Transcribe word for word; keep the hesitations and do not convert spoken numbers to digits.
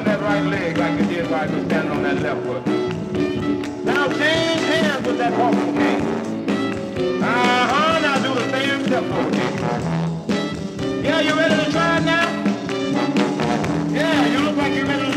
that right leg like you did while you were standing on that left foot. Now change hands with that walking cane. Uh-huh, now do the same step over there. Yeah, you ready to try it now? Yeah, you look like you're ready to